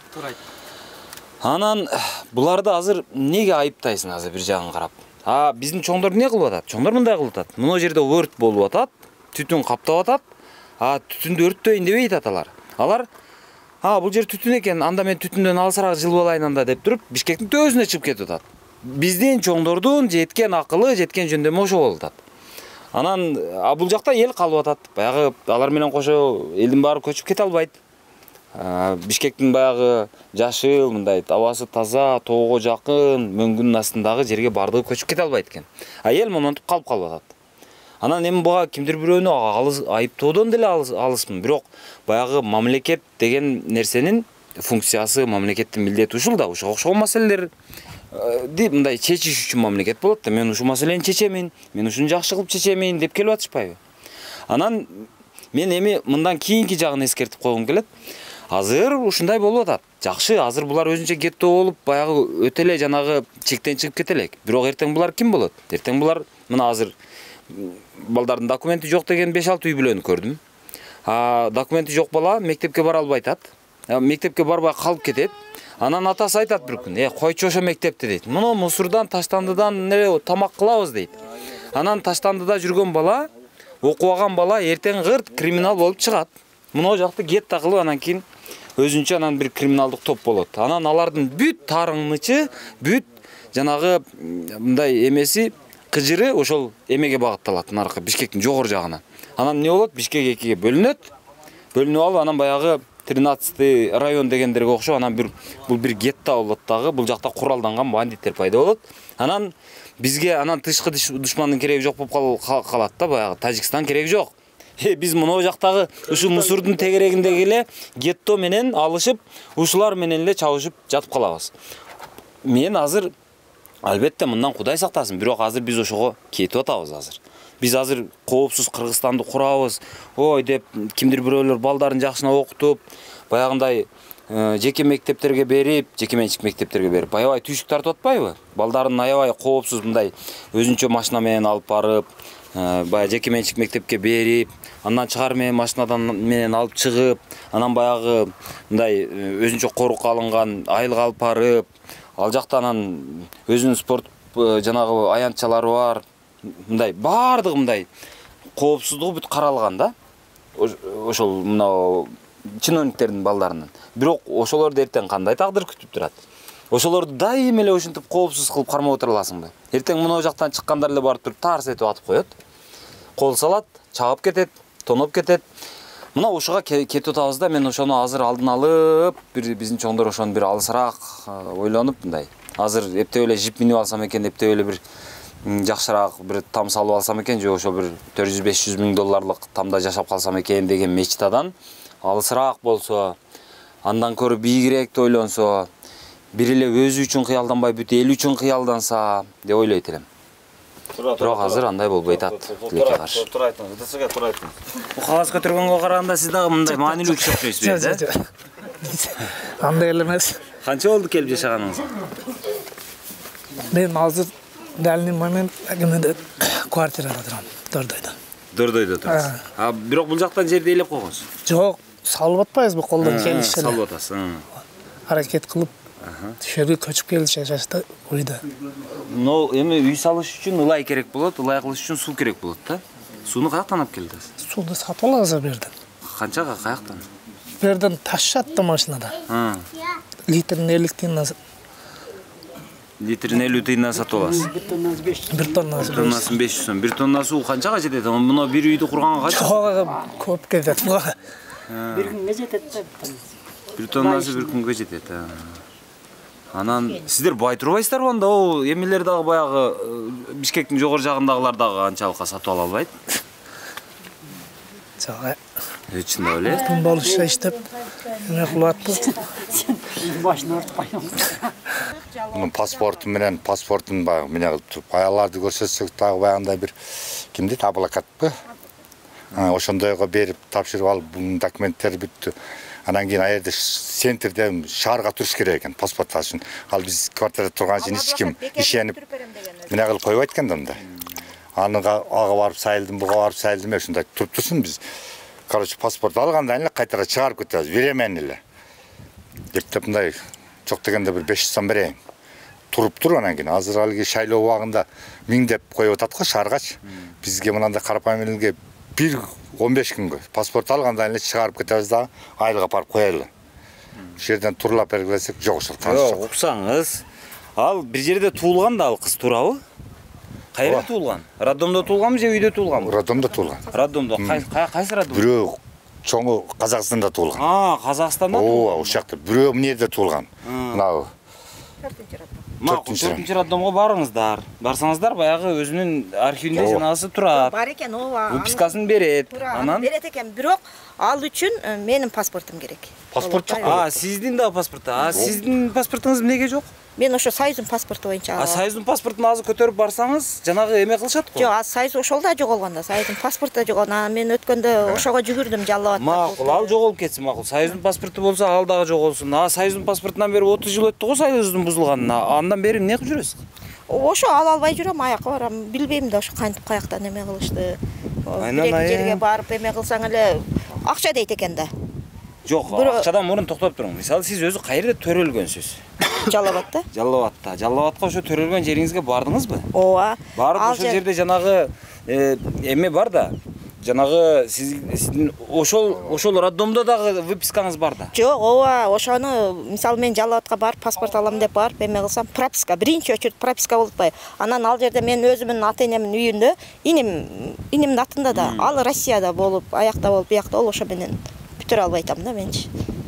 Анан буларды азыр эмнеге айыптайсың азыр бир жагын карап? Биздин чоңдор эмне кылып атат? Чоңдор мындай кылып атат. Мына жерде өрт болуп атат, түтүн каптап атат. Түтүндү өрттөйүн дебейт аталар. Алар бул жер түтүн экен, анда мен түтүндөн алысыраак жылып алайын анда деп туруп, Бишкектин төбөсүнө чыгып кетип атат. Биздин чоңдордун жеткен акылы, жеткен жөндөмү ошо болуп атат. Анан бул жакта эл калып атат. Баягы алар менен кошо элдин баары көчүп кете албайт. Бишкектин баягы жашыл, мындай абасы таза, тоого жакын, мөңгүнүн астындагы жерге бардыгы көчүп кете албайт экен. Эл моментип калып атат. Анан эми буга кимдир бирөөнү айыптоодон деле алыспын. Бирок баягы мамлекет деген нерсенин функциясы, мамлекеттин милдети ушул да, ошого окшогон маселелер мындай чечиш үчүн мамлекет болот да. Мен ушул маселени чечемин, мен ушуну жакшы кылып чечемин деп келип атышпайбы? Анан мен эми мындан кийинки жагын эскертип койгум келет. Азыр ушундай болуп атат. Жакшы, азыр булар өзүнчө гетто болуп, баягы өтө эле жанагы чектен чыгып кете элек. Бирок эртең булар ким болот? Эртең булар мына азыр балдардын документи жок деген 5-6 үй бүлөнү көрдүм. Документи жок бала мектепке бара албай атат. Мектепке барбай калып кетет. Анан атасы айтат бир күн: койчу ошо мектепти" дейт. "Муну мусурдан, таштандыдан тамак кылабыз" дейт. Анан таштандыда жүргөн бала, окубаган бала эртең гырт криминал болуп чыгат. Мына жакты гетто кылып, анан кийин өзүнчө анан бир криминалдык топ болот. Анан алардын бүт тарыңмычы, бүт жанагы мындай эмеси кыжыры ошол эмеге багытталат, наркы Бишкектин жогору жагына. Анан эмне болот? Бишкек экиге бөлүнөт. Бөлүнүп алып, анан баягы 13 район дегендерге окшоп, анан бул бир гетто болот дагы. Бул жакта куралданган бандиттер пайда болот. Анан бизге анан тышкы душмандын кереги жок болуп калат да, баягы Тажикстан кереги жок. Биз мына жактагы ушу мусурдун тегерегиндеги эле гетто менен алышып, ушулар менен эле чабышып жатып калабыз. Мен азыр албетте мындан Кудай сактасын, бирок азыр биз ошого кетип атабыз азыр. Биз азыр коопсуз Кыргызстанды курабыз, ой деп кимдир бирөөлөр балдарын жакшына окутуп, баягындай жеке мектептерге берип, жеке менчик мектептерге берип, аябай түйшүк тартып атпайбы? Балдарын аябай коопсуз мындай өзүнчө машина менен алып барып, баягы жеке менчик мектепке берип, андан чыгар менен машинадан менен алып чыгып, анан баягы мындай өзүнчө корук алынган айылга алып барып, ал жакта анан өзүнүн спорт жанагы аянтчалары бар. Мындай бардыгы мындай коопсуздугу бүт каралган да. Ошол мына чиновниктердин балдарынан. Бирок ошолорду эртең кандай тагдыр күтүп турат? Ошолорду дайым эле ушинтип коопсуз кылып кармап отура аласыңбы? Эртең мына жактан чыккандар эле барып туруп тарс этип атып коет. Кол салат, чагып кетет, тоноп кетет. Мына ушуга кетип атабыз да, мен ошону азыр алдын алып, биздин чоңдор ошону бир алысыраак ойлонуп мындай. Азыр эптеп эле жип минип алсам экен, эптеп эле бир жакшыраак бир там салып алсам экен, же ошо бир 400-500 миң долларлык тамда жашап калсам экен деген мечтадан алысыраак болсо, андан көрө бийигирээк ойлонсо, бир эле өзү үчүн кыялданбай бүт эл үчүн кыялданса деп ойлойт элем. Бирок азыр андай болбой атат. Тилекке каршы. Туура айттыңыз, ДСГ туура айттыңыз. Бул кагаз көтөргөнгө караганда сиз дагы мындай маанилүү киши окшойсуз, да? Андай эле эмес. Канча болду келип жашаганыңыз? Мен азыр дальний момент агенде квартирада турам, Дордойдо. Дордойдо турасыз. Бирок бул жактан жерди ээлеп койгонсуз? Жок, салып атпайбызбы колдон келишсе. Салып атасыз. Аракет кылып Шерге көчүп келиши жашта үйдө. Но эми үй салыш үчүн ылай керек болот, ылай кылыш үчүн суу керек болот да. Сууну каяктан алып келдиңиз? Сууну сатып алабыз берден. Канчага, каяктан? Берден ташатты машинада. Литрин 50 тиындан. Литрин 50 тиындан сатып аласыз. 1 тоннасы 500 сом. 1 тонна суу канчага жетет? Муну бир үйдү курганга канча? Көп кетет. Бир күнгө жетет да. 1 тоннасы бир күнгө жетет. Анан сиздер бай турбайсыздарбы анда? О, эмелер дагы баягы Бишкектин жогору жагындагылар дагы анчалыкка сатып ала албайт. Жок. Чындап эле? Ким болуша иштеп, эме кылып атпыз. Башын ортпайм. Мунун паспорту менен паспортун баягы эмне кылып туруп, аяларды көрсөтсөк дагы баягындай бир кимди таблакатпы? Ошондойго берип тапшырып алып, бунун документтери бүттү. Анан кийин аерде центрде шаарга туруш керек экен паспорт алыш үчүн. Ал биз квартирада турган үчүн эч ким ишенип эмне кылып койбойт экен да мындай. Ага барып сайылдым, буга барып сайылдым, ушундай туруп турсун биз. Короче, паспорт алгандан эле кайтара чыгарып кетебиз, беремен эле. Деп мындай жок дегенде бир 500 сом берейин. Туруп туруп анан кийин азыр алги шайлоо убагында 1000 деп коюп атат го шааргач. Бизге мынандай карапайым элге 15 күнгө паспорт алгандан эле чыгарып кетебиз да, айылга барып коелу. Ушул жерден турлап бергилесек жок ошол таныш. Жок, уксаңыз, ал бир жерде туулган да ал кыз, туурабы? Кайерде туулган? Роддомдо туулганбы же үйдө туулганбы? Роддомдо туулган. Роддомдо. Кайсы роддом? Бирөө чоңу Казакстанда туулган. Казакстанда? Ооба, ошол жакта. Бирөө эмне жерде туулган. Мына 4-нчү роддомго барыңыздар. Барсаңыздар, баягы өзүнүн архивинде жанагысы турат. Бар экен, ооба. Выпискасын берет. Анан берет экен, бирок ал үчүн менин паспортум керек. Паспорт жок. Сиздин да паспорт. Сиздин паспортуңуз эмнеге жок? Мен ошо Союздун паспорту боюнча алгам. Союздун паспортун азыр көтөрүп барсаңыз, жанагы эме кылышат го. Жок, Союз ошол да жоголгон да, Союздун паспорту жоголгон. Мен өткөндө ошого жүгүрдүм, жаллап аттым. Макул, ал жоголуп кетсин, макул. Союздун паспорту болсо, ал дагы жоголсун. Союздун паспортунан бери 30 жыл өттү го Союздун бузулганына. Андан бери эмне кылып жүрөсүз? Ошо ала албай жүрөм, аяка барам. Билбейм да ошо кантип каяктан эме кылышты. Бир жерге барып эме кылсаң эле акча дейт экен да. Жок, акчадан мурун токтоп туруң. Мисалы, сиз өзү кайерде төрөлгөнсүз? Жалалатта. Жалалатта. Жалалатка ошо төрөлгөн жериңизге бардыңызбы? Ооба. Барып ошол жерде жанагы эме бар да. Жанагы сиздин ошол роддомдо дагы выпискаңыз бар да. Жок, ооба, ошону мисалы мен Жалалатка барып паспорт алам деп барып эме кылсам, прописка, биринчи очередь прописка болуп атпайбы. Анан ал жерде мен өзүмдүн ата-энемдин үйүндө, инемдин атында да, ал Россияда болуп, аякта болуп, биякта ол ошо менен бүтүрө албай атам да менчи.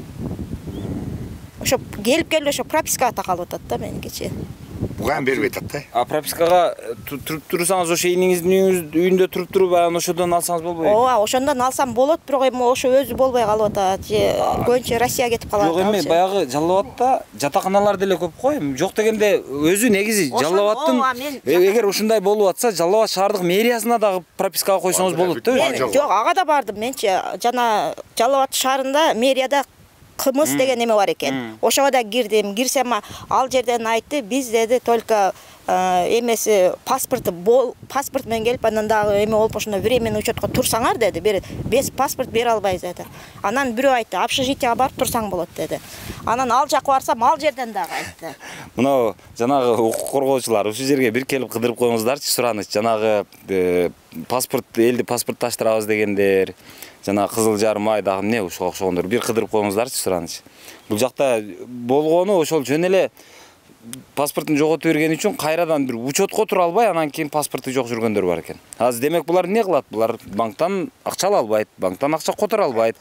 Ошо келип ошо пропискага такалып атат да меникичи. Буган бербей атат да. Пропискага туруп турсаңыз, ошо иниңиздин үйүндө туруп туруп, анан ошодон алсаңыз болбойбу? Ооба, ошондон алсам болот, бирок эми ошо өзү болбой калып атат, же көбүнчө Россияга кетип калат. Жок, эми баягы Жалалатта жатаканалар деле көп го. Жок дегенде өзү негизи Жалалаттын, эгер ушундай болуп атса, Жалалат шаардык мэриясына дагы пропискага койсоңуз болот да. Жок, ага да бардым менчи. Жана Жалалат шаарында мэрияда кымыз деген эме бар экен. Ошого да кирдим. Кирсем ал жерден айтты, биз деди только эмеси паспорт менен келип, андан дагы эме болуп ошондо временный учетко турсаңар деди. Без паспорт бере албайбыз деди. Анан бирөө айтты, общежитияга барып турсаң болот деди. Анан ал жакка барсам, ал жерден дагы айтты. Мына жанагы укук коргоочулар ушул жерге бир келип кыдырып коюңуздарчы, сураныч. Жанагы паспорт, элди паспортташтырабыз дегендер, жана Кызыл Жарым ай дагы эмне ушуга окшогондор бир кыдырып коюңуздарчы, сураныч. Бул жакта болгону ошол жөн эле паспортун жоготуп берген үчүн кайрадан бир учетко тура албай, анан кийин паспорту жок жүргөндөр бар экен. Азыр демек булар эмне кылат? Булар банктан акча ала албайт, банктан акча которо албайт.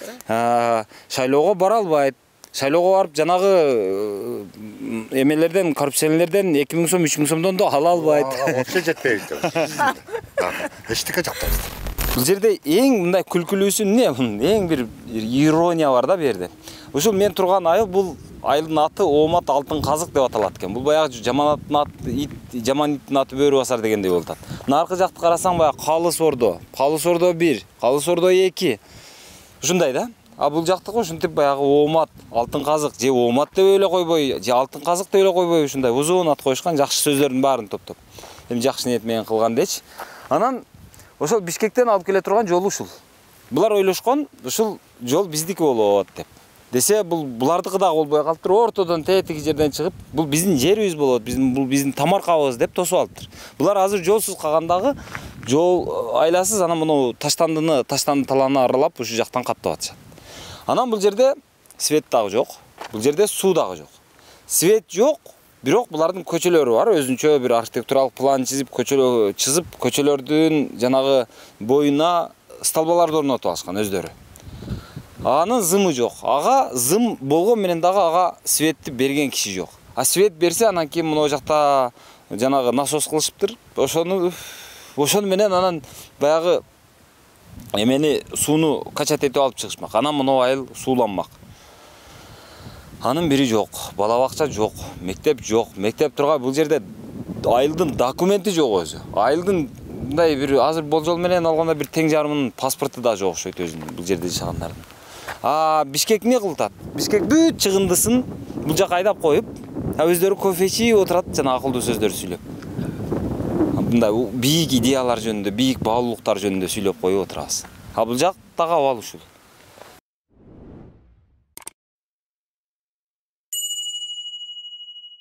Шайлоого бара албайт. Шайлоого барып жанагы эмелерден, коррупциялерден 2000 сом, 3000 сомдон да ала албайт. Вообще жетпейт. Эчтеке жактабыз. Бул жерде эң мындай күлкүлүүсү эмне? Эң бир ирония бар да бу жерде. Ушул мен турган айыл, бул айылдын аты Оомат Алтын Казык деп аталат экен. Бул баягы жаман иттин аты бөрү басар дегендей болуп атат. Наркы жакты карасаң баягы Калыс Ордо 1, Калыс Ордо 2. Ушундай да. А бул жактыкы ушинтип баягы Оомат Алтын Казык, же Оомат деп эле койбой, же Алтын Казык деп эле койбой, ушундай узун ат коюшкан, жакшы сөздөрдүн баарын топтоп. Эми жакшы ниет менен кылган дечи. Анан ошол Бишкектен алып келе турган жол ушул. Булар ойлошкон, ушул жол биздики болот деп. Десе булардыкы дагы болбой калыптыр. Ортодон тетиги жерден чыгып, бул биздин жерибиз болот, бул биздин тамаркабыз деп тосуп алыптыр. Булар азыр жолсуз калгандагы, жол айласыз, анан муну таштанды талааны аралап ушу жактан каттап атышат. Анан бул жерде свет дагы жок, бул жерде суу дагы жок. Свет жок, бирок булардын көчөлөрү бар, өзүнчө бир архитектуралык план чизип, көчөлөрдүн жанагы боюна столбаларды орнотуп алышкан өздөрү. Анын зымы жок. Ага зым болгон менен дагы ага светти берген киши жок. А свет берсе, анан кийин мына жакта жанагы насос кылышыптыр. Ошону менен анан баягы эмени сууну качат этип алып чыгышмак. Анан мына айыл сууланмак. Анын бири жок, бала бакча жок, мектеп жок. Мектеп турган бул жерде айылдын документи жок өзү. Айылдын мындай бир азыр болжол менен алганда бир тең жарымынын паспорту да жок окшойт өзүнүн бул жерде жашагандардын. Бишкек эмне кылтат? Бишкек бүт чыгындысын бул жака айдап коюп, өздөрү кофе ичип отурат, жана акылдуу сөздөр сүйлөп. Мындай бийик идеялар жөнүндө, бийик баалуулуктар жөнүндө сүйлөп коюп отурабыз. Бул жактагы абал ушул.